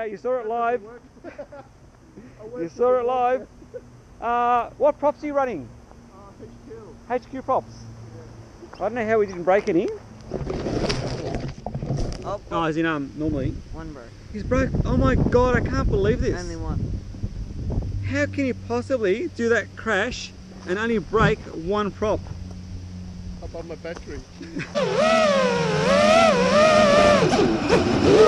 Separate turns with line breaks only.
you saw it live. You saw it live. What props are you running? HQ props. I don't know how we didn't break any. Oh, as in normally.
One broke.
He's broke. Oh my god, I can't believe this.
Only one.
How can you possibly do that crash and only break one prop?
Up on my battery.